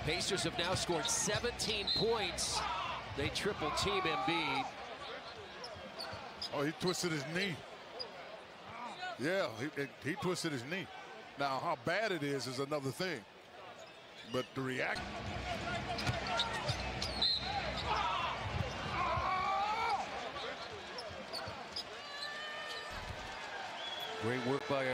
Pacers have now scored 17 points. They triple team Embiid. Oh, he twisted his knee. Yeah, he twisted his knee. Now, how bad it is another thing. But the react. Great work by